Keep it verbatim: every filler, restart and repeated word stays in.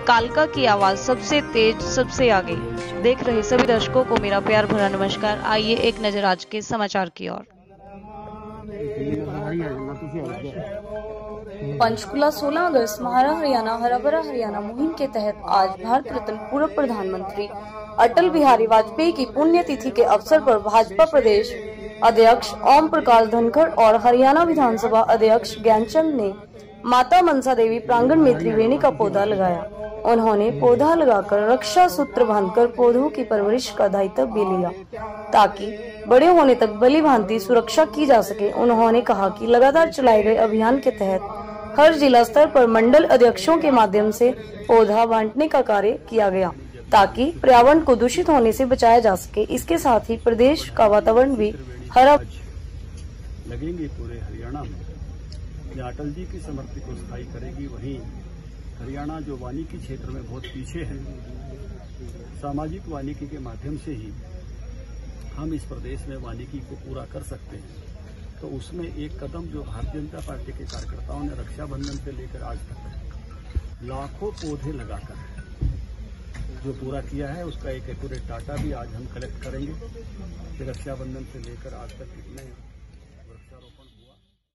कालका की आवाज सबसे तेज, सबसे आगे। देख रहे सभी दर्शकों को मेरा प्यार भरा नमस्कार। आइए एक नजर आज के समाचार की ओर। पंचकुला सोलह अगस्त महारा हरियाणा हरा भरा हरियाणा मुहिम के तहत आज भारत रत्न पूर्व प्रधानमंत्री अटल बिहारी वाजपेयी की पुण्यतिथि के अवसर पर भाजपा प्रदेश अध्यक्ष ओम प्रकाश धनखड़ और हरियाणा विधानसभा अध्यक्ष ज्ञानचंद ने माता मनसा देवी प्रांगण में त्रिवेणी का पौधा लगाया। उन्होंने पौधा लगाकर रक्षा सूत्र बांधकर पौधों की परवरिश का दायित्व भी लिया ताकि बड़े होने तक भली भांति सुरक्षा की जा सके। उन्होंने कहा कि लगातार चलाए गए अभियान के तहत हर जिला स्तर पर मंडल अध्यक्षों के माध्यम से पौधा बांटने का कार्य किया गया ताकि पर्यावरण को दूषित होने से बचाया जा सके। इसके साथ ही प्रदेश का वातावरण भी हरा लगेंगे। पूरे हरियाणा में अटल जी की समृद्धि को स्थायी करेगी। वहीं हरियाणा जो वानिकी क्षेत्र में बहुत पीछे है, सामाजिक वानिकी के माध्यम से ही हम इस प्रदेश में वानिकी को पूरा कर सकते हैं। तो उसमें एक कदम जो भारतीय जनता पार्टी के कार्यकर्ताओं ने रक्षाबंधन से लेकर आज तक लाखों पौधे लगाकर जो पूरा किया है, उसका एक एक्यूरेट डाटा भी आज हम कलेक्ट करेंगे कि रक्षाबंधन से लेकर आज तक कितने